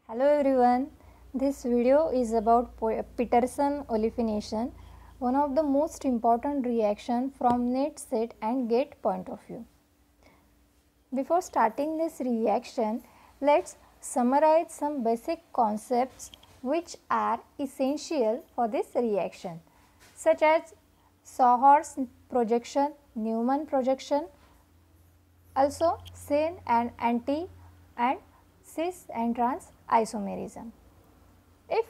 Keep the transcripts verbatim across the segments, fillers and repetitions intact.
Hello everyone, this video is about Peterson olefination, one of the most important reaction from net set and gate point of view. Before starting this reaction, let's summarize some basic concepts which are essential for this reaction, such as Sawhorst projection, Newman projection, also syn and anti and cis and trans isomerism. If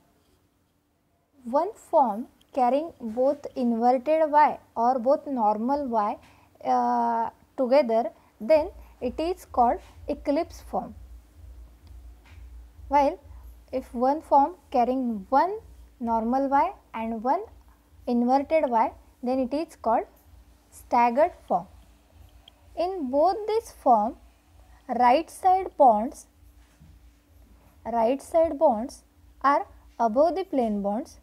one form carrying both inverted y or both normal y uh, together, then it is called eclipse form. While if one form carrying one normal y and one inverted y, then it is called staggered form. In both this form, right side bonds right side bonds are above the plane bonds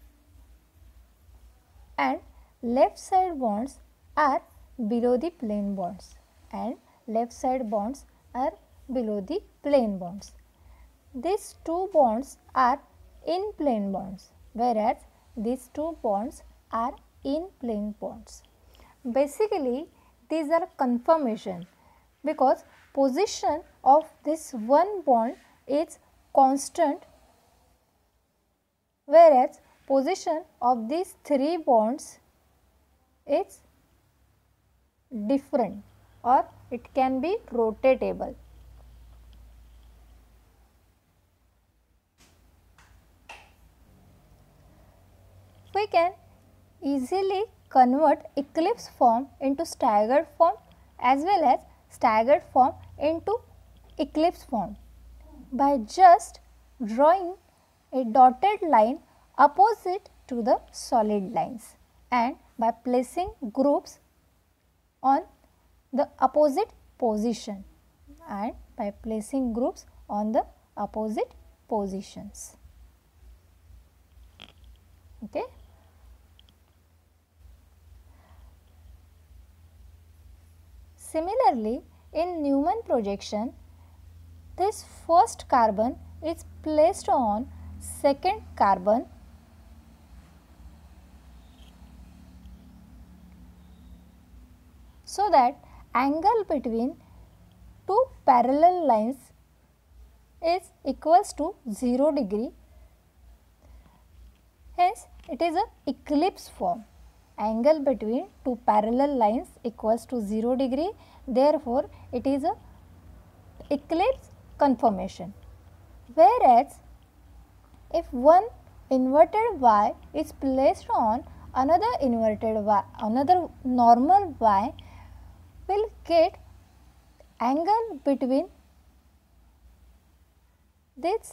and left side bonds are below the plane bonds and left side bonds are below the plane bonds. These two bonds are in plane bonds, whereas these two bonds are in plane bonds. Basically, these are conformation because position of this one bond is constant, whereas position of these three bonds is different or it can be rotatable. We can easily convert eclipse form into staggered form as well as staggered form into eclipse form by just drawing a dotted line opposite to the solid lines and by placing groups on the opposite position and by placing groups on the opposite positions. Okay. Similarly, in Newman projection, this first carbon is placed on second carbon so that angle between two parallel lines is equals to zero degree. Hence, it is an eclipse form. Angle between two parallel lines equals to zero degree. Therefore, it is a eclipse conformation. Whereas, if one inverted y is placed on another inverted y, another normal y, will get angle between this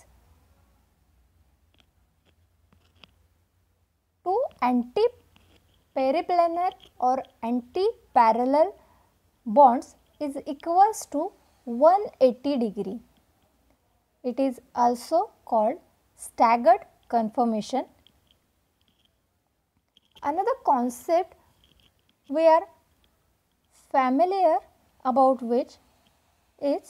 two anti-periplanar or anti-parallel bonds is equals to one hundred eighty degree. It is also called staggered conformation. Another concept we are familiar about which is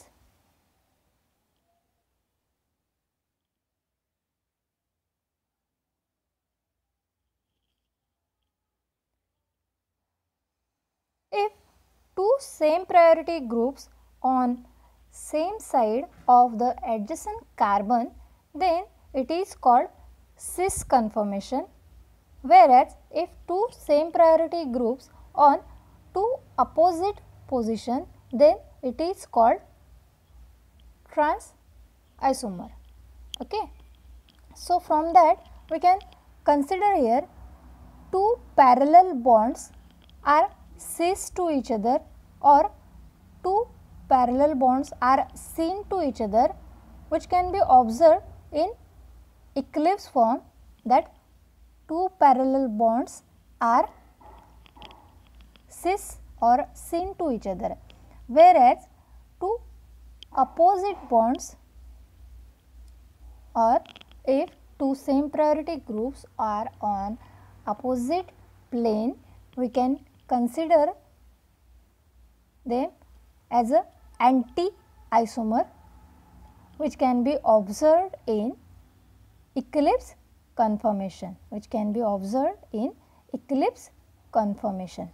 if two same priority groups on same side of the adjacent carbon, then it is called cis conformation, whereas if two same priority groups on two opposite position, then it is called trans isomer. Okay. So, from that we can consider here two parallel bonds are cis to each other or two parallel bonds are syn to each other, which can be observed in eclipse form that two parallel bonds are cis or syn to each other, whereas two opposite bonds or if two same priority groups are on opposite plane, we can consider them as a anti isomer, which can be observed in eclipse conformation, which can be observed in eclipse conformation.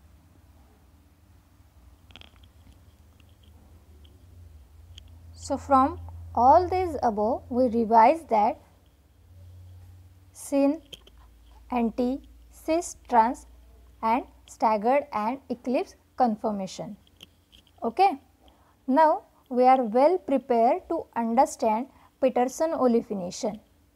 So, from all these above, we revise that syn, anti, cis, trans and staggered and eclipse conformation. Okay. Now, we are well prepared to understand Peterson olefination.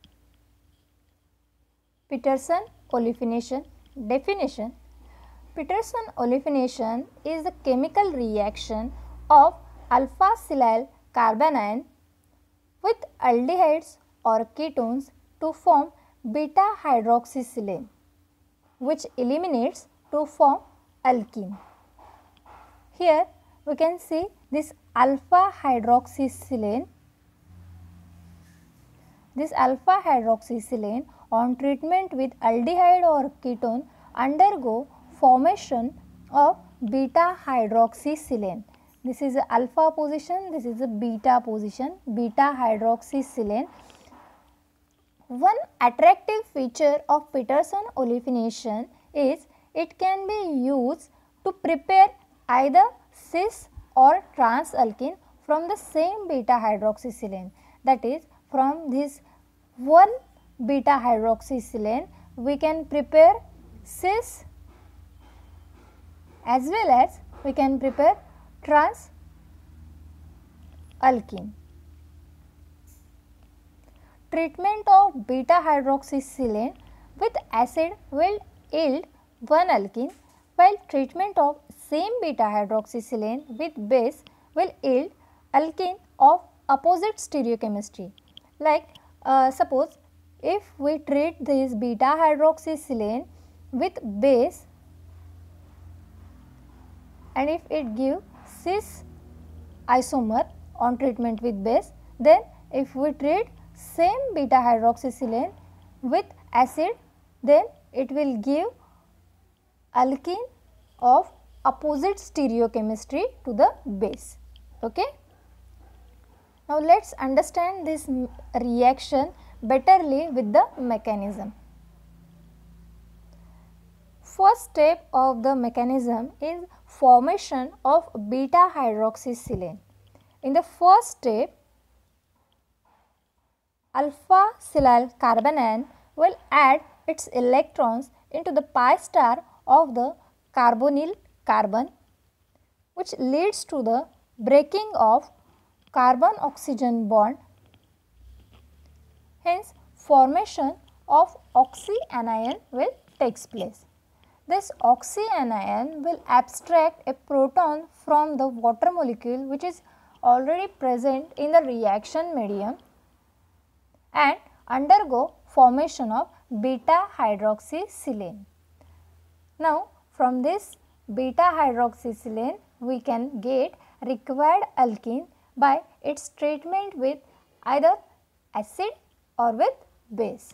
Peterson olefination definition. Peterson olefination is the chemical reaction of alpha silyl carbanion with aldehydes or ketones to form beta hydroxysilane, which eliminates to form alkene. Here we can see this alpha hydroxysilane. This alpha hydroxysilane on treatment with aldehyde or ketone undergo formation of beta hydroxysilane. This is the alpha position, this is the beta position, beta hydroxysilane. One attractive feature of Peterson olefination is it can be used to prepare either cis or trans alkene from the same beta hydroxysilane. That is, from this one beta hydroxysilane we can prepare cis as well as we can prepare trans alkene. Treatment of beta hydroxysilane with acid will yield one alkene, while treatment of same beta hydroxysilane with base will yield alkene of opposite stereochemistry. Like uh, suppose if we treat this beta hydroxysilane with base and if it give cis isomer on treatment with base, then if we treat same beta hydroxysilane with acid, then it will give alkene of opposite stereochemistry to the base. Okay. Now, let us understand this reaction betterly with the mechanism. First step of the mechanism is formation of beta hydroxysilane. In the first step, alpha silyl carbanion will add its electrons into the pi star of the carbonyl carbon, which leads to the breaking of carbon oxygen bond. Hence, formation of oxyanion will takes place. This oxyanion will abstract a proton from the water molecule which is already present in the reaction medium and undergo formation of beta hydroxysilane. Now, from this beta hydroxysilane we can get required alkene by its treatment with either acid or with base.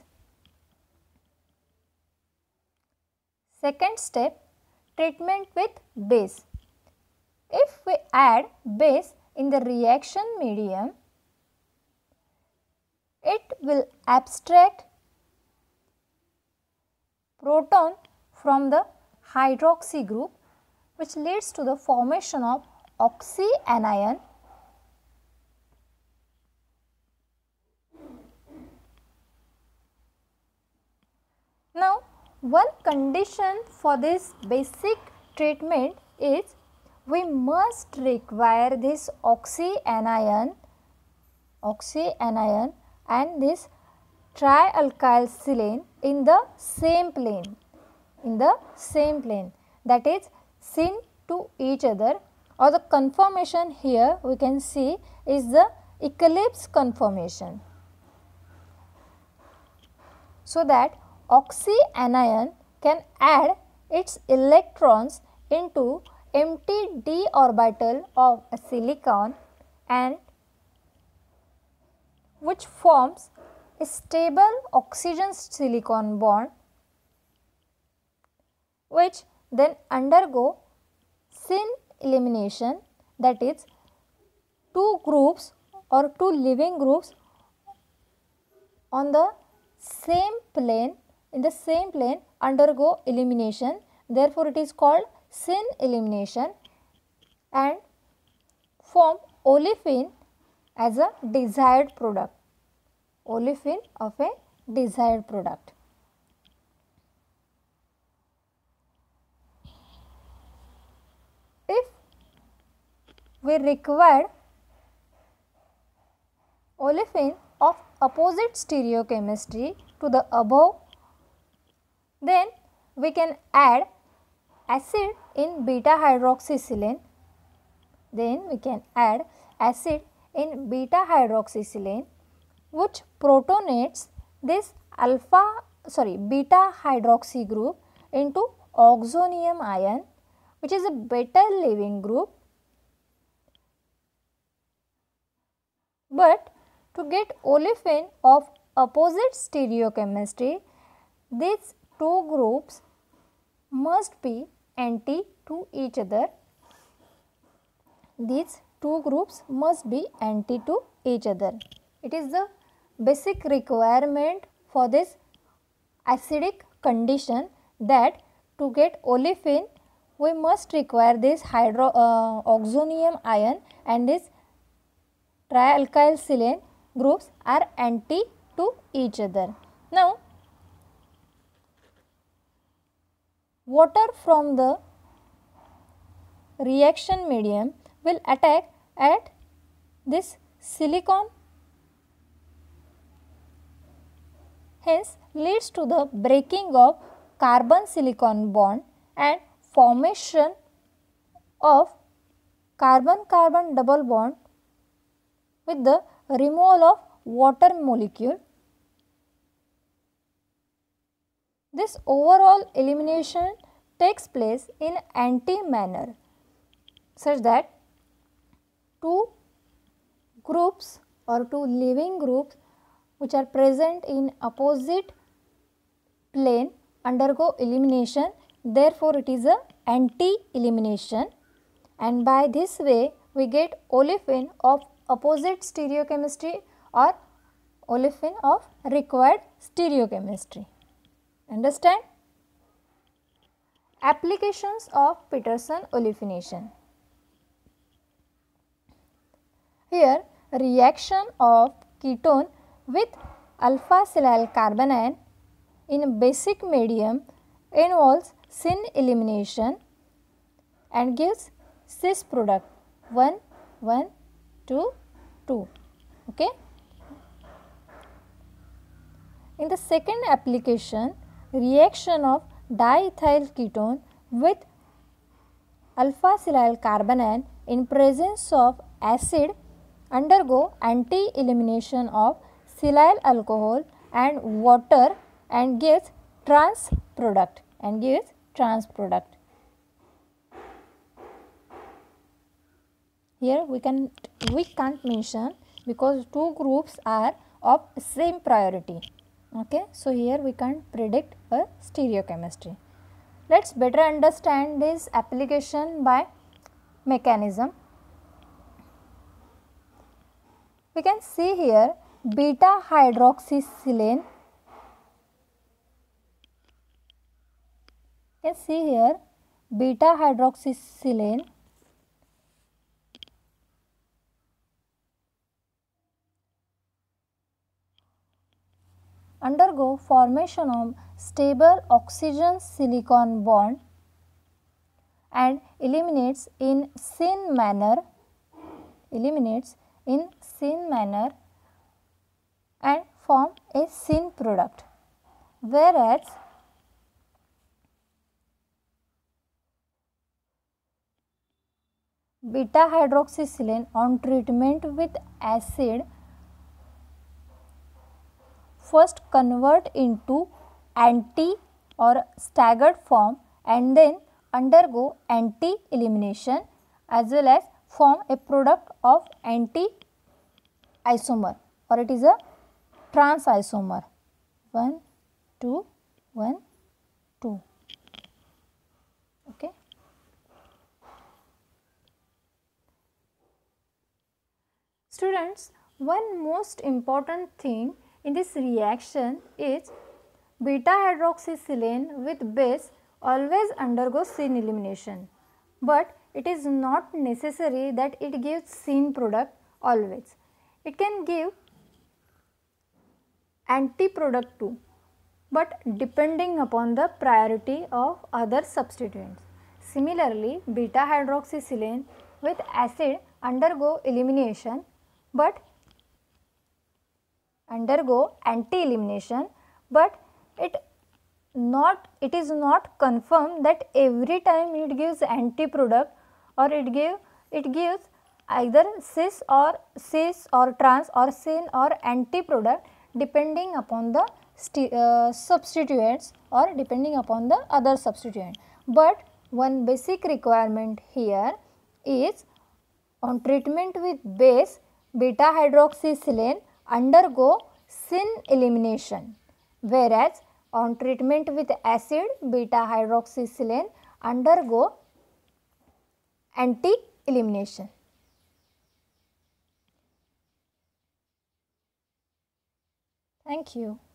Second step, treatment with base. If we add base in the reaction medium, it will abstract proton from the hydroxy group, which leads to the formation of oxyanion. Now, one condition for this basic treatment is we must require this oxyanion, oxyanion and this trialkyl silane in the same plane, in the same plane, that is syn to each other, or the conformation here we can see is the eclipse conformation. So that oxyanion can add its electrons into empty d orbital of a silicon and which forms a stable oxygen silicon bond, which then undergo syn elimination, that is two groups or two living groups on the same plane, in the same plane undergo elimination, therefore it is called syn elimination, and form olefin as a desired product, olefin of a desired product. If we require olefin of opposite stereochemistry to the above, then we can add acid in beta hydroxysilane, then we can add acid in beta hydroxysilane, which protonates this alpha sorry beta hydroxy group into oxonium ion, which is a better leaving group. But to get olefin of opposite stereochemistry, these two groups must be anti to each other. These two groups must be anti to each other. It is the basic requirement for this acidic condition that to get olefin we must require this hydro uh, oxonium ion and this trialkyl silane groups are anti to each other. Now, water from the reaction medium will attack at this silicon, hence leads to the breaking of carbon silicon bond and formation of carbon carbon double bond with the removal of water molecule. This overall elimination takes place in anti manner such that two groups or two leaving groups which are present in opposite plane undergo elimination, therefore it is a anti elimination, and by this way we get olefin of opposite stereochemistry or olefin of required stereochemistry. Understand? Applications of Petersen olefination. Here reaction of ketone with alpha silyl carbanion in basic medium involves syn elimination and gives cis product one, one, two, two. Okay. In the second application, reaction of diethyl ketone with alpha silyl carbanion in presence of acid undergo anti elimination of silyl alcohol and water and gives trans product and gives trans product. Here we can we can't mention because two groups are of same priority. Okay, so here we can't predict a stereochemistry. Let's better understand this application by mechanism. We can see here beta hydroxysilane. You can see here beta hydroxysilane undergo formation of stable oxygen silicon bond and eliminates in syn manner, eliminates in syn manner and form a syn product, whereas beta hydroxysilane on treatment with acid first convert into anti or staggered form and then undergo anti elimination as well as form a product of anti isomer or it is a trans isomer one, two, one, two. Okay. Students, One most important thing in this reaction is beta hydroxysilane with base always undergoes syn elimination, but it is not necessary that it gives syn product always. It can give anti product too, but depending upon the priority of other substituents. Similarly, beta hydroxysilane with acid undergo elimination, but undergo anti elimination, but it not it is not confirmed that every time it gives anti product or it give it gives either cis or cis or trans or syn or anti product depending upon the uh, substituents or depending upon the other substituent. But one basic requirement here is on treatment with base, beta hydroxysilane undergo syn elimination, whereas on treatment with acid, beta hydroxysilane undergo anti elimination. Thank you.